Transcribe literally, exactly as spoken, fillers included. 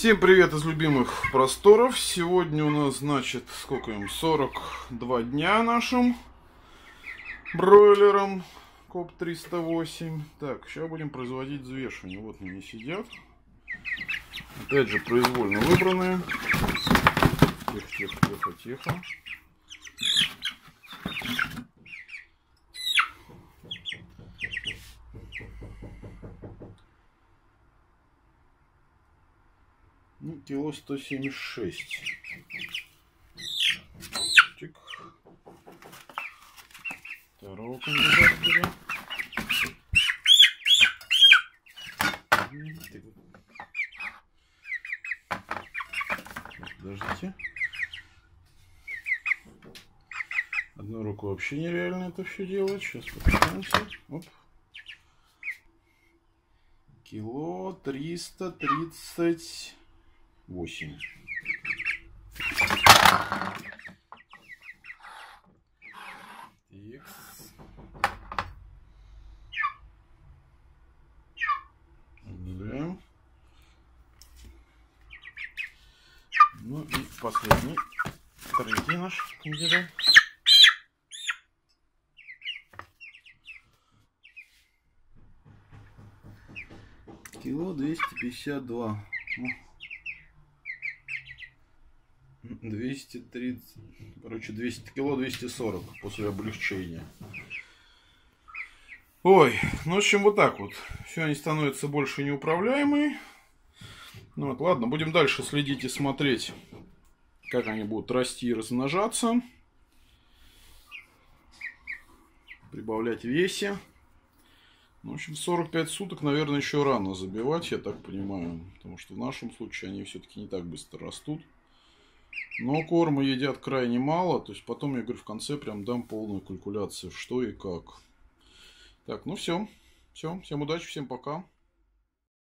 Всем привет из любимых просторов. Сегодня у нас, значит, сколько им, сорок два дня нашим бройлерам коп триста восемь. Так, сейчас будем производить взвешивание. Вот они сидят. Опять же, произвольно выбранные. Тихо, тихо, тихо, тихо. Ну, кило сто семьдесят шесть. Чик. Второго кандидата берем. Подождите. Одной рукой вообще нереально это все делать. Сейчас попытаемся. Оп. Кило триста тридцать восемь. Икс. Да. Ну и последний, третий наш кандидат. Кило двести пятьдесят два. двести тридцать, короче, двести кило двести сорок после облегчения. Ой, ну в общем вот так вот. Все, они становятся больше неуправляемые. Ну вот, ладно, будем дальше следить и смотреть, как они будут расти и размножаться. Прибавлять в весе. Ну, в общем, сорок пять суток, наверное, еще рано забивать, я так понимаю. Потому что в нашем случае они все-таки не так быстро растут. Но корма едят крайне мало. То есть потом, я говорю, в конце прям дам полную калькуляцию, что и как. Так, ну все. Все. Всем удачи, всем пока.